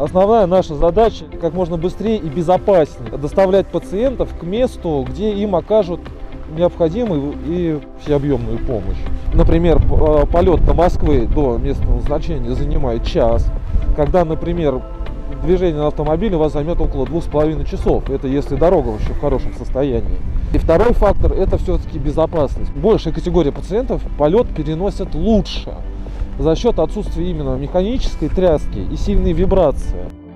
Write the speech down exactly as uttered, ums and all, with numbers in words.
Основная наша задача – как можно быстрее и безопаснее доставлять пациентов к месту, где им окажут необходимую и всеобъемную помощь. Например, полет до Москвы до места назначения занимает час, когда, например, движение на автомобиле у вас займет около двух с половиной часов. Это если дорога вообще в хорошем состоянии. И второй фактор – это все-таки безопасность. Большая категория пациентов полет переносят лучше за счет отсутствия именно механической тряски и сильной вибрации.